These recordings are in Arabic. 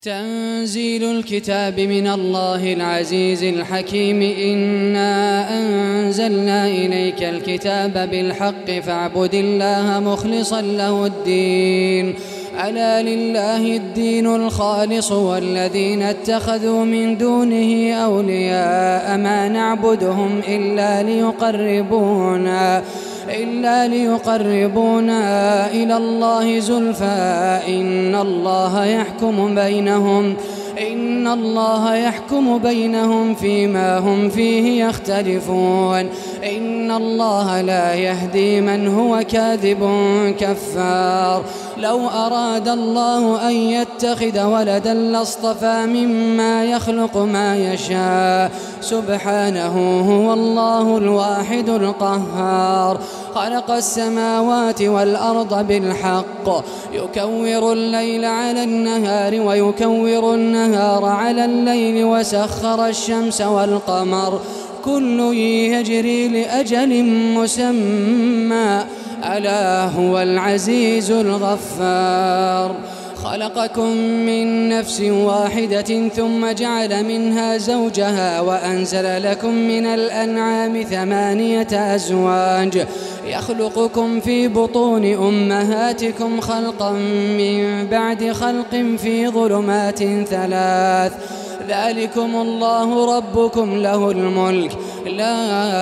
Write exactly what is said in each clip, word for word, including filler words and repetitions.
تنزيل الكتاب من الله العزيز الحكيم. إنا أنزلنا إليك الكتاب بالحق فاعبد الله مخلصا له الدين. ألا لله الدين الخالص والذين اتخذوا من دونه أولياء ما نعبدهم إلا ليقربونا إلا ليقربونا إلى الله زلفى إن الله يحكم بينهم إن الله يحكم بينهم فيما هم فيه يختلفون. إن الله لا يهدي من هو كاذب كفار. لو أراد الله أن يتخذ ولدا لاصطفى مما يخلق ما يشاء سبحانه هو الله الواحد القهار. خلق السماوات والأرض بالحق يكور الليل على النهار ويكور النهار على الليل وسخر الشمس والقمر كل يجري لأجل مسمى ألا هو العزيز الغفار. خلقكم من نفس واحدة ثم جعل منها زوجها وأنزل لكم من الأنعام ثمانية أزواج يخلقكم في بطون أمهاتكم خلقا من بعد خلق في ظلمات ثلاث ذلكم الله ربكم له الملك لا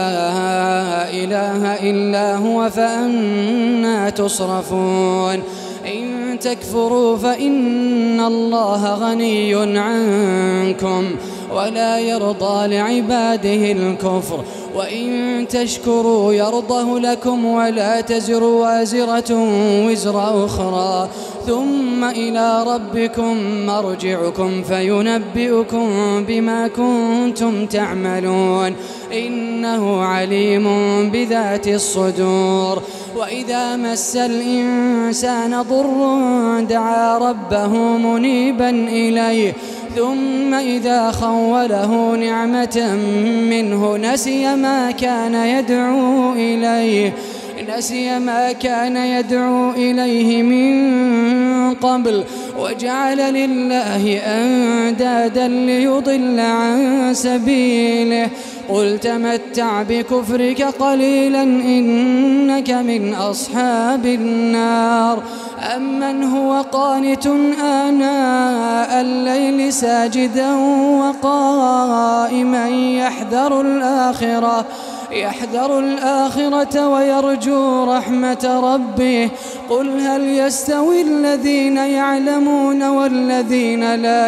إله إلا هو فأنى تصرفون. إن تكفروا فإن الله غني عنكم ولا يرضى لعباده الكفر وإن تشكروا يرضه لكم ولا تزر وازرة وزر أخرى ثم إلى ربكم مرجعكم فينبئكم بما كنتم تعملون إنه عليم بذات الصدور. وإذا مس الإنسان ضر دعا ربه منيبا إليه ثم إذا خوله نعمة منه نسي ما كان يدعو إليه نسي ما كان يدعو إليه من قبل وجعل لله أندادا ليضل عن سبيله. قل تمتع بكفرك قليلا إنك من أصحاب النار. أمن هو قانت آناء الليل ساجدا وقائما يحذر الآخرة يحذر الآخرة ويرجو رحمة ربه قل هل يستوي الذين يعلمون والذين لا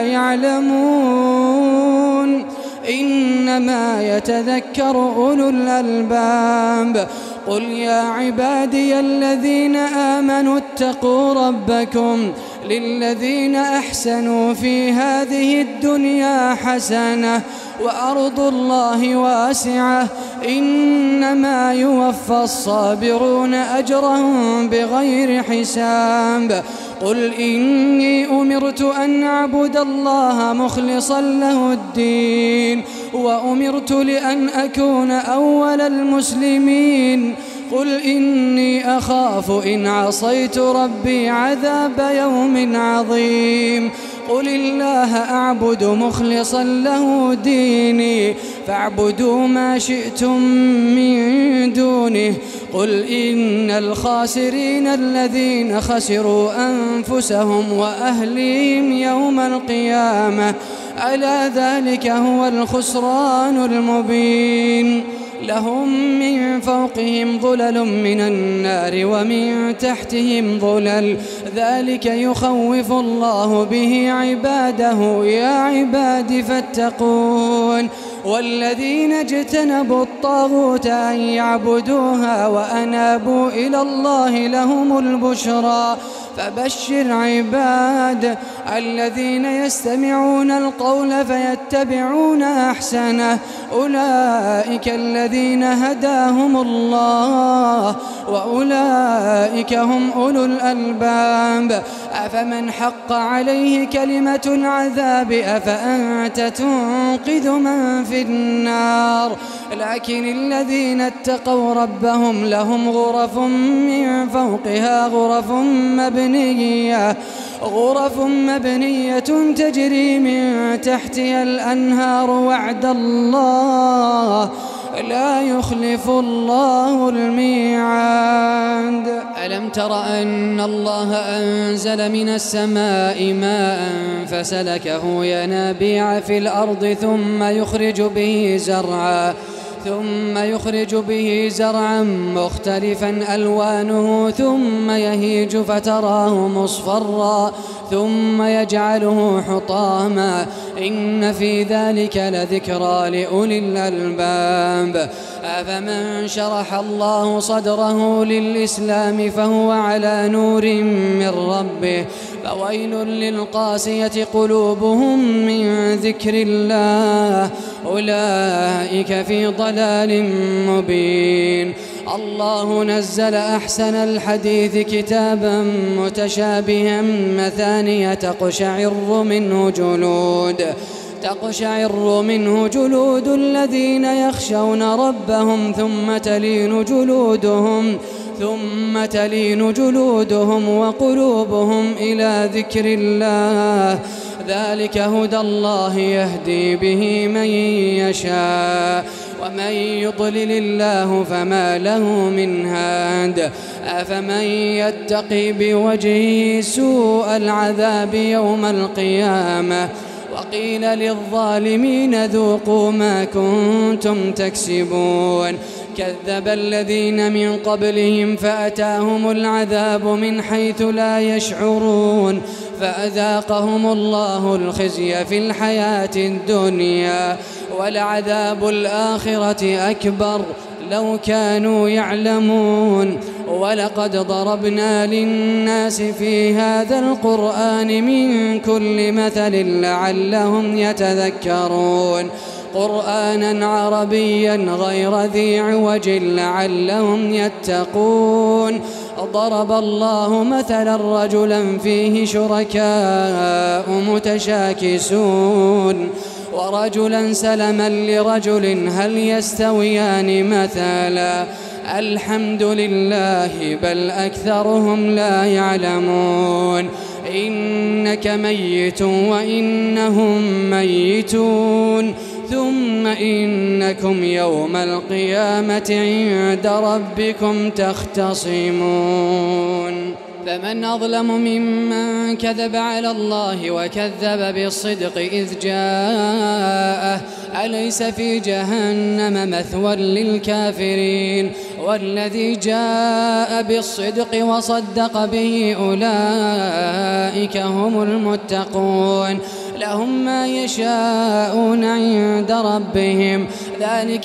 يعلمون إنما يتذكر أولو الألباب. قل يا عبادي الذين آمنوا اتقوا ربكم للذين أحسنوا في هذه الدنيا حسنة وأرض الله واسعة إنما يوفى الصابرون أجرهم بغير حساب. قل إني أمرت أن أعبد الله مخلصا له الدين وأمرت لأن أكون أول المسلمين. قل إني أخاف إن عصيت ربي عذاب يوم عظيم. قل الله أعبد مخلصا له ديني فاعبدوا ما شئتم من دونه. قل إن الخاسرين الذين خسروا أنفسهم وأهليهم يوم القيامة ألا ذلك هو الخسران المبين. لهم من فوقهم ظلل من النار ومن تحتهم ظلل ذلك يخوف الله به عباده يا عباد فاتقون. والذين اجتنبوا الطاغوت أن يعبدوها وأنابوا إلى الله لهم البشرى فبشر عباد الذين يستمعون القول فيتبعون أحسنه أولئك الذين هداهم الله وأولئك هم أولو الألباب. أفمن حق عليه كلمة العذاب أفأنت تنقذ من في النار. لكن الذين اتقوا ربهم لهم غرف من فوقها غرف مبنية غرف مبنية تجري من تحتها الأنهار وعد الله لا يخلف الله الميعاد. ألم تر أن الله أنزل من السماء ماء فسلكه ينابيع في الأرض ثم يخرج به زرعا ثم يخرج به زرعا مختلفا ألوانه ثم يهيج فتراه مصفرا ثم يجعله حطاما إن في ذلك لذكرى لأولي الألباب. أفمن شرح الله صدره للإسلام فهو على نور من ربه فويل للقاسية قلوبهم من ذكر الله أولئك في ضلال مبين. الله نزل أحسن الحديث كتابا متشابها مثانية تقشعر منه جلود تقشعر منه جلود الذين يخشون ربهم ثم تلين جلودهم ثم تلين جلودهم وقلوبهم إلى ذكر الله ذلك هدى الله يهدي به من يشاء ومن يضلل الله فما له من هاد. أفمن يتقي بوجهه سوء العذاب يوم القيامة وقيل للظالمين ذوقوا ما كنتم تكسبون كذب الذين من قبلهم فأتاهم العذاب من حيث لا يشعرون فأذاقهم الله الخزي في الحياة الدنيا ولعذاب الآخرة أكبر لو كانوا يعلمون. ولقد ضربنا للناس في هذا القرآن من كل مثل لعلهم يتذكرون قرآنا عربيا غير ذي عوج لعلهم يتقون. ضرب الله مثلا رجلا فيه شركاء متشاكسون ورجلا سلما لرجل هل يستويان مثلا الحمد لله بل أكثرهم لا يعلمون. إنك ميت وإنهم ميتون ثم إنكم يوم القيامة عند ربكم تختصمون. فمن أظلم ممن كذب على الله وكذب بالصدق إذ جاءه أليس في جهنم مثوى للكافرين والذي جاء بالصدق وصدق به أولئك هم المتقون لهم ما يشاءون عند ربهم ذلك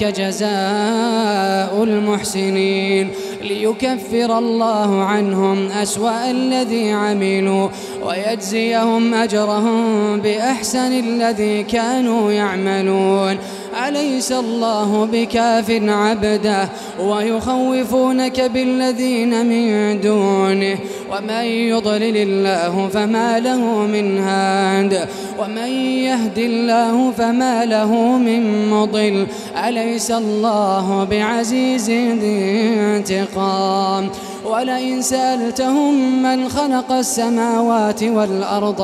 جزاء المحسنين ليكفر الله عنهم أسوأ الذي عملوا ويجزيهم أجرهم بأحسن الذي كانوا يعملون. أليس الله بكاف عبده ويخوفونك بالذين من دونه ومن يضلل الله فما له من هاد ومن يهد الله فما له من مضل. أليس الله بعزيز ذي انتقام. ولئن سألتهم من خلق السماوات والأرض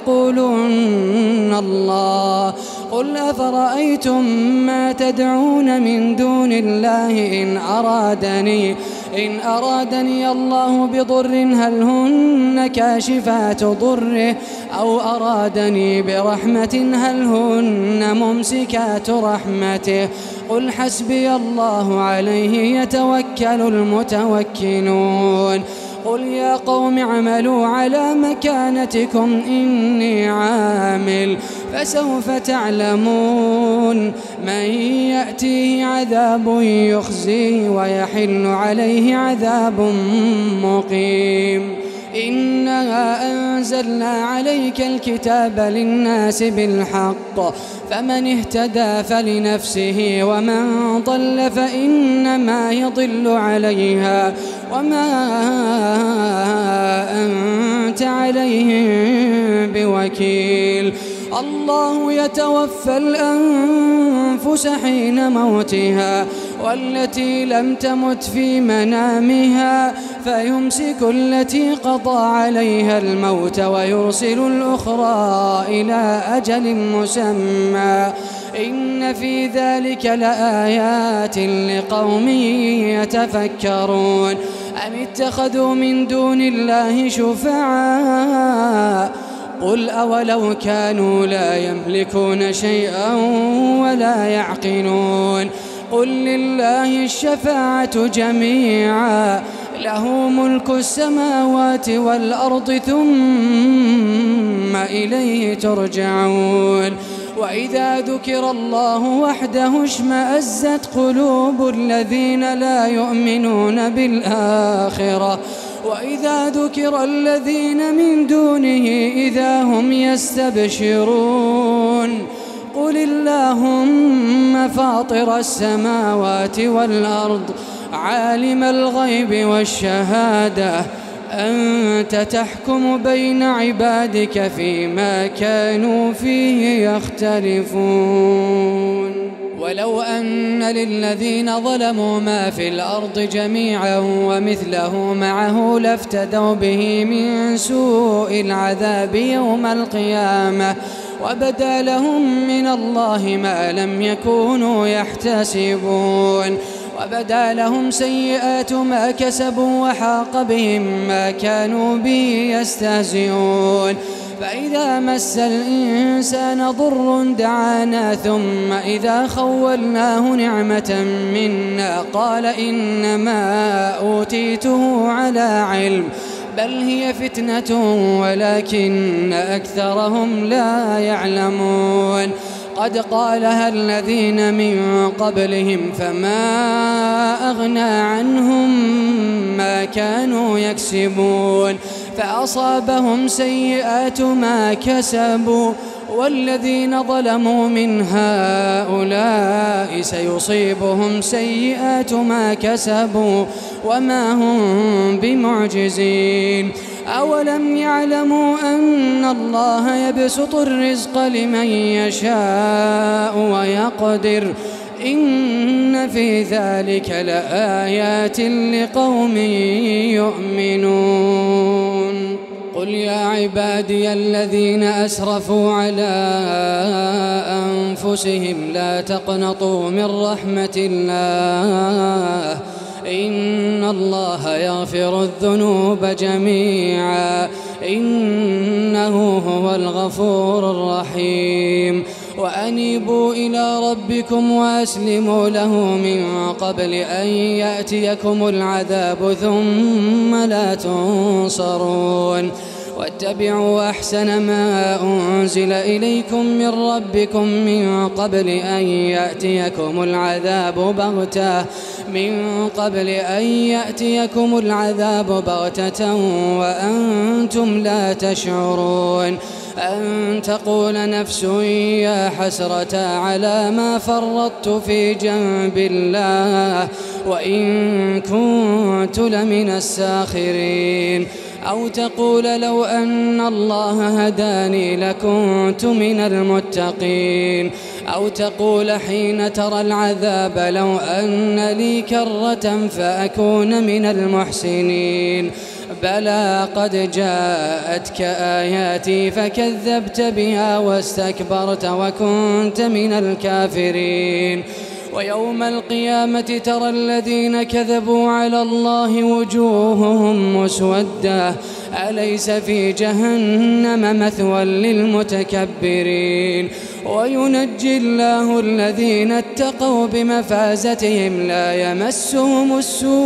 ليقولن الله قل أفرأيتم ما تدعون من دون الله إن أرادني إن أرادني الله بضر هل هن كاشفات ضره أو أرادني برحمة هل هن ممسكات رحمته قل حسبي الله عليه يتوكل المتوكلون. قل يا قوم اعملوا على مكانتكم إني عامل فسوف تعلمون من يأتيه عذاب يخزيه ويحل عليه عذاب مقيم. إنا أنزلنا عليك الكتاب للناس بالحق فمن اهتدى فلنفسه ومن ضل فإنما يضل عليها وما أنت عليهم بوكيل. الله يتوفى الأنفس حين موتها والتي لم تمت في منامها فيمسك التي قضى عليها الموت ويرسل الأخرى إلى أجل مسمى إن في ذلك لآيات لقوم يتفكرون أم اتخذوا من دون الله شفعاء قل أولو كانوا لا يملكون شيئا ولا يعقلون قل لله الشفاعة جميعا له ملك السماوات والأرض ثم إليه ترجعون وإذا ذكر الله وحده اشمأزت قلوب الذين لا يؤمنون بالآخرة وإذا ذكر الذين من دونه إذا هم يستبشرون قل اللهم فاطر السماوات والأرض عالم الغيب والشهادة أنت تحكم بين عبادك فيما كانوا فيه يختلفون ولو أن للذين ظلموا ما في الأرض جميعا ومثله معه لافتدوا به من سوء العذاب يوم القيامة وبدا لهم من الله ما لم يكونوا يحتسبون وبدا لهم سيئات ما كسبوا وحاق بهم ما كانوا به يستهزئون فإذا مس الإنسان ضر دعانا ثم إذا خولناه نعمة منا قال إنما أوتيته على علم بل هي فتنة ولكن أكثرهم لا يعلمون قد قالها الذين من قبلهم فما أغنى عنهم ما كانوا يكسبون فأصابهم سيئات ما كسبوا والذين ظلموا من هؤلاء سيصيبهم سيئات ما كسبوا وما هم بمعجزين أولم يعلموا أن الله يبسط الرزق لمن يشاء ويقدر إن في ذلك لآيات لقوم يؤمنون قل يا عبادي الذين أسرفوا على أنفسهم لا تقنطوا من رحمة الله إن الله يغفر الذنوب جميعا إنه هو الغفور الرحيم وأنيبوا إلى ربكم وأسلموا له من قبل أن يأتيكم العذاب ثم لا تنصرون واتبعوا أحسن ما أنزل إليكم من ربكم من قبل أن يأتيكم العذاب بغتة من قبل أن يأتيكم العذاب بغتة وأنتم لا تشعرون أن تقول نفس يا حسرة على ما فرطت في جنب الله وإن كنت لمن الساخرين أو تقول لو أن الله هداني لكنت من المتقين أو تقول حين ترى العذاب لو أن لي كرة فأكون من المحسنين بلى قد جاءتك آياتي فكذبت بها واستكبرت وكنت من الكافرين ويوم القيامة ترى الذين كذبوا على الله وجوههم مسودة أليس في جهنم مثوى للمتكبرين وينجي الله الذين اتقوا بمفازتهم لا يمسهم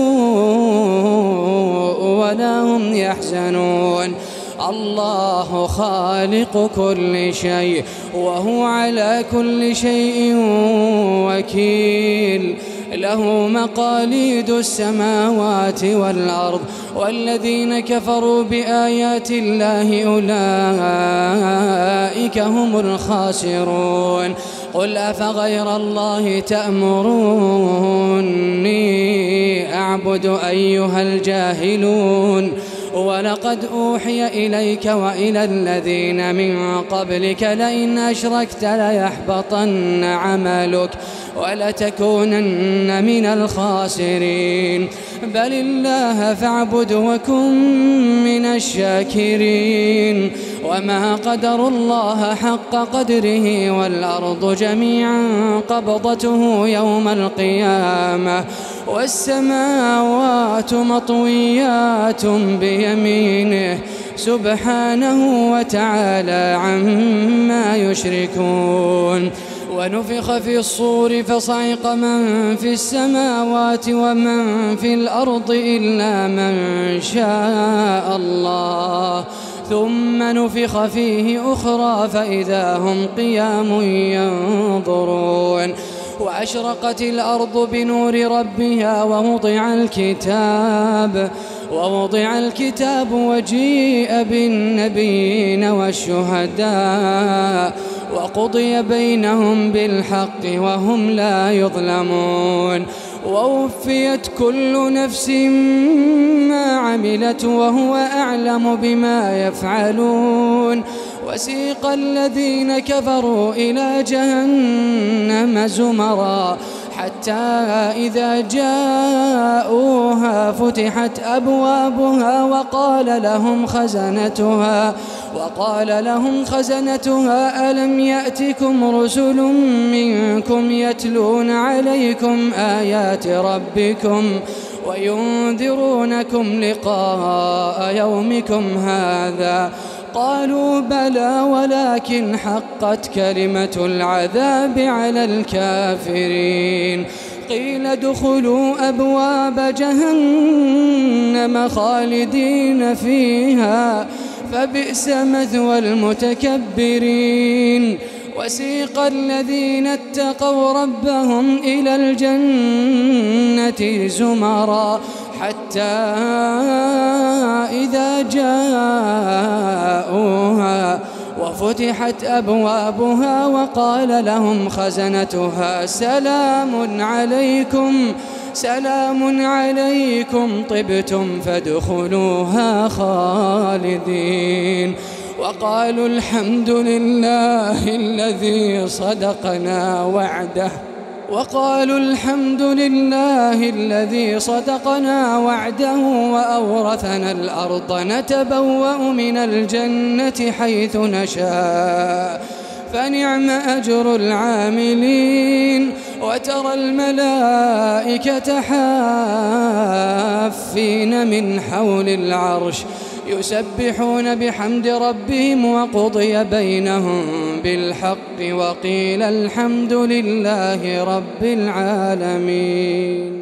السوء ولا هم يحزنون الله خالق كل شيء وهو على كل شيء وكيل له مقاليد السماوات والأرض والذين كفروا بآيات الله أولئك هم الخاسرون قل أفغير الله تأمروني أعبد أيها الجاهلون ولقد أوحي إليك وإلى الذين من قبلك لئن أشركت ليحبطن عملك ولتكونن من الخاسرين بل الله فاعبد وكن من الشاكرين وما قدروا الله حق قدره والأرض جميعا قبضته يوم القيامة والسماوات مطويات بيمينه سبحانه وتعالى عما يشركون ونفخ في الصور فصعق من في السماوات ومن في الأرض إلا من شاء الله ثم نفخ فيه أخرى فإذا هم قيام ينظرون وأشرقت الأرض بنور ربها ووضع الكتاب ووضع الكتاب وجيء بالنبيين والشهداء وقضي بينهم بالحق وهم لا يظلمون ووفيت كل نفس ما عملت وهو أعلم بما يفعلون وسيق الذين كفروا إلى جهنم زمرا حتى إذا جاءوها فتحت أبوابها وقال لهم خزنتها وقال لهم خزنتها ألم يأتكم رسل منكم يتلون عليكم آيات ربكم وينذرونكم لقاء يومكم هذا قالوا بلى ولكن حقت كلمة العذاب على الكافرين قيل ادخلوا أبواب جهنم خالدين فيها فبئس مثوى المتكبرين وسيق الذين اتقوا ربهم إلى الجنة زمرا حتى إذا جاءوها وفتحت أبوابها وقال لهم خزنتها سلام عليكم سلام عليكم طبتم فادخلوها خالدين وقالوا الحمد لله الذي صدقنا وعده وقالوا الحمد لله الذي صدقنا وعده وأورثنا الأرض نتبوأ من الجنة حيث نشاء فنعم أجر العاملين وترى الملائكة حافين من حول العرش يسبحون بحمد ربهم وقضي بينهم بالحق وقيل الحمد لله رب العالمين.